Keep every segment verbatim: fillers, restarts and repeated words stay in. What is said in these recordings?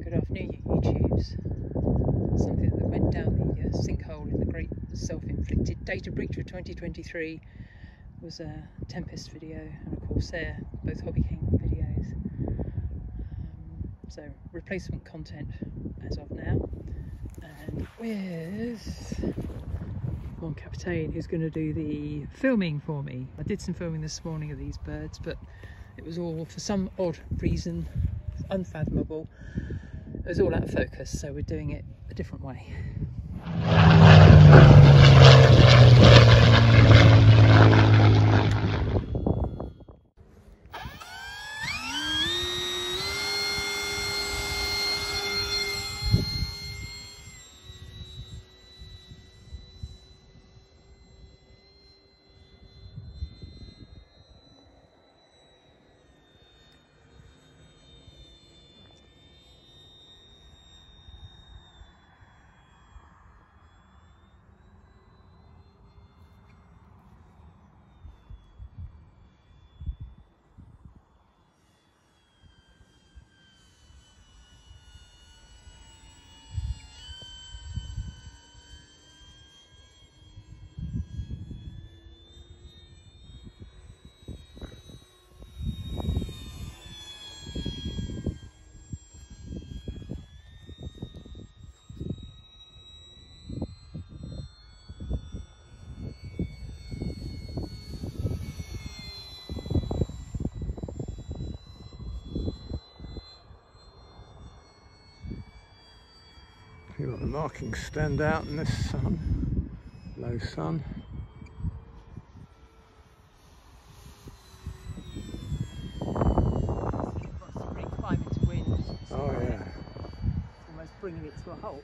Good afternoon, you YouTubes. Something that went down the uh, sinkhole in the great self-inflicted data breach of twenty twenty-three was a Tempest video and a Corsair, both Hobby King videos. Um, so replacement content as of now, and with Mon Capitaine, who's going to do the filming for me. I did some filming this morning of these birds, but it was all, for some odd reason, unfathomable, it was all out of focus, so we're doing it a different way. You've got the markings stand out in this sun, low sun. Great climate wind. Oh yeah. It's almost bringing it to a halt.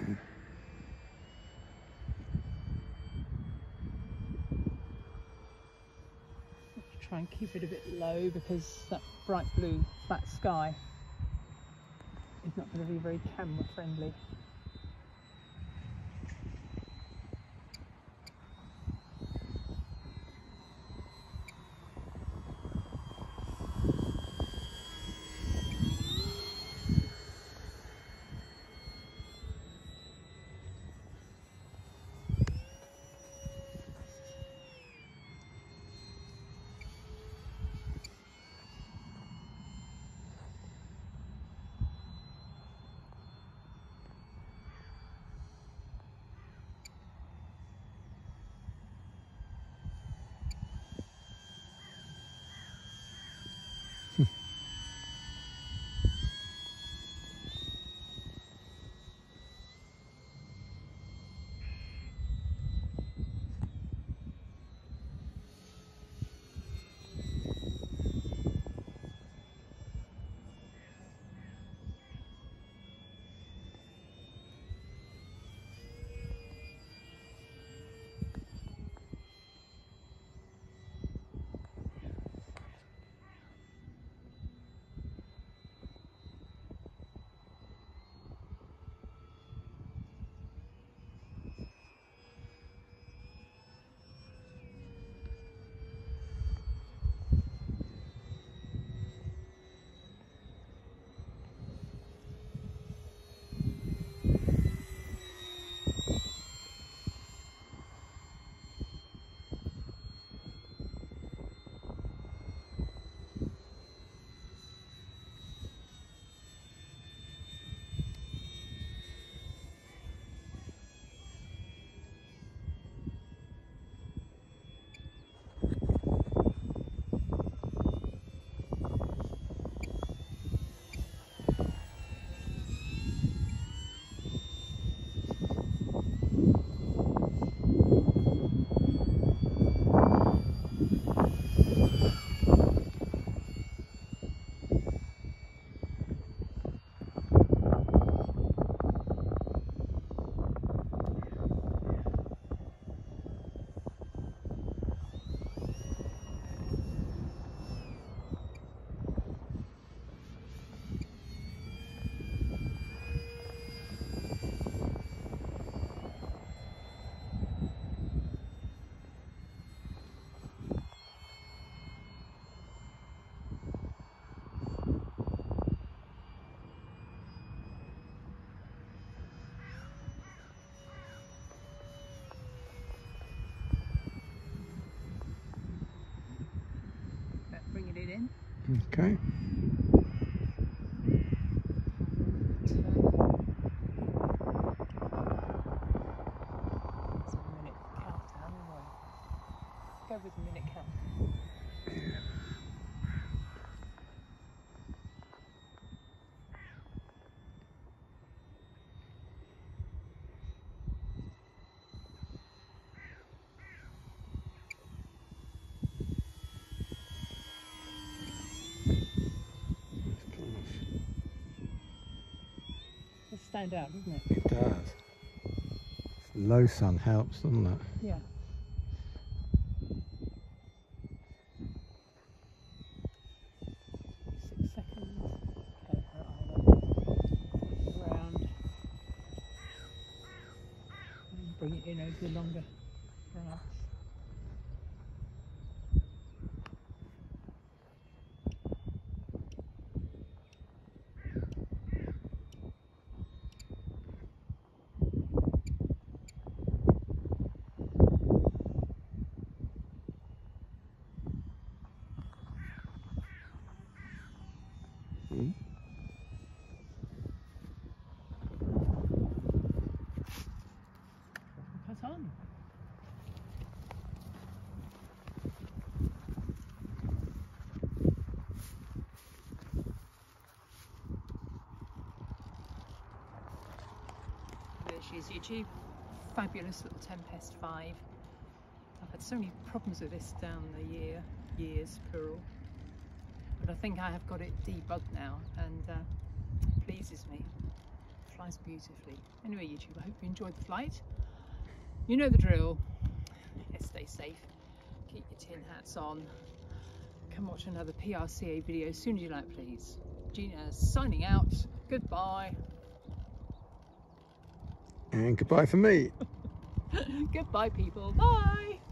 Try and keep it a bit low because that bright blue flat sky is not going to be very camera friendly. Okay. Go with the minute count. It stand out, doesn't it? It does. Low sun helps, doesn't it? Yeah. Six seconds. Okay, around. And bring it in over the longer grass. Mm. Cut on. There she is, YouTube. Fabulous little Tempest V. I've had so many problems with this down the year, years plural. But I think I have got it debugged now, and uh, it pleases me. It flies beautifully. Anyway, YouTube, I hope you enjoyed the flight. You know the drill. Yeah, stay safe. Keep your tin hats on. Come watch another P R C A video as soon as you like, please. Gina signing out. Goodbye. And goodbye for me. Goodbye, people. Bye.